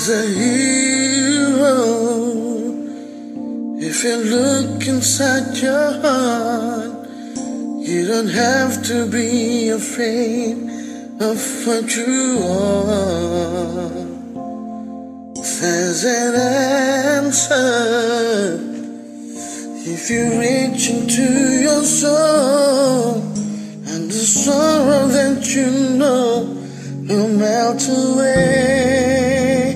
There's a hero. If you look inside your heart, you don't have to be afraid of what you are. There's an answer if you reach into your soul, and the sorrow that you know will melt away.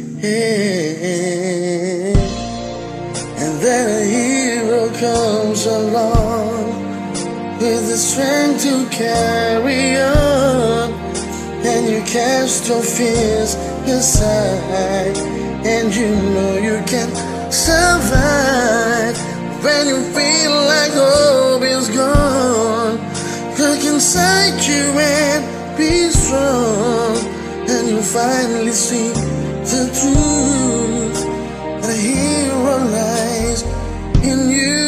And then a hero comes along with the strength to carry on, and you cast your fears aside, and you know you can survive. When you feel like hope is gone, look inside you and be strong, and you'll finally see the truth. And a hero lies in you.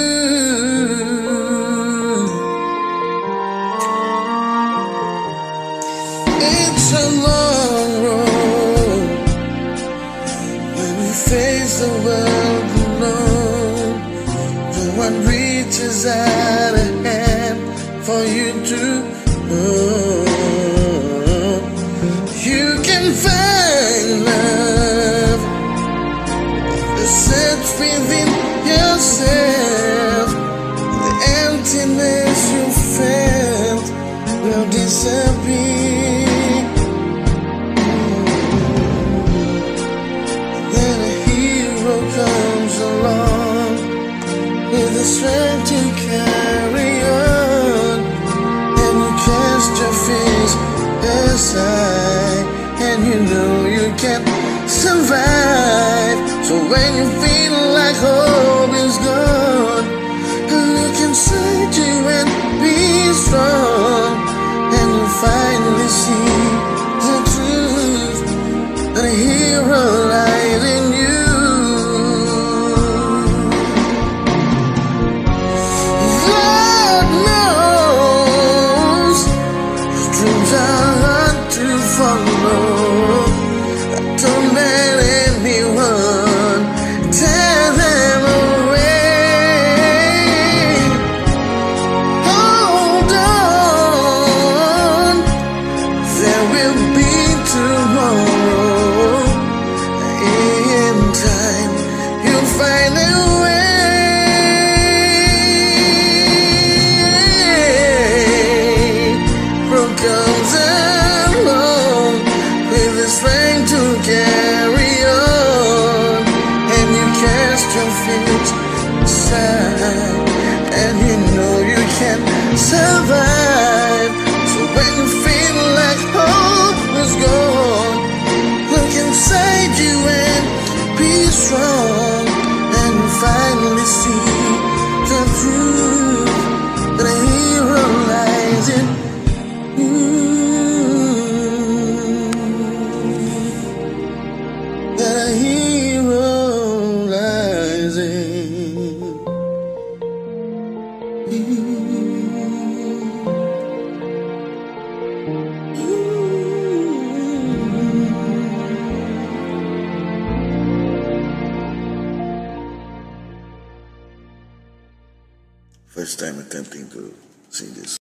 It's a long road when you face the world alone. No one reaches out a hand for you to hold. You can find love, the search within yourself. The emptiness you felt will disappear. Then a hero comes along with the strength to carry on, and you cast your fears aside, and you know you can survive. So when you feel like hope is gone, look inside you and be strong, and you'll finally see the truth, that a hero lies in you. God knows dreams are hard to follow. Don't let anyone tear them away. Hold on, there will be tomorrow. In time, you'll find a way. Road comes along with the strength to carry on, and you cast your fears aside, and you know you can survive. So when you feel like hope is gone, look inside you and be strong, and you finally see the truth, that a hero lies in you. That a hero lies in you. First time attempting to sing this.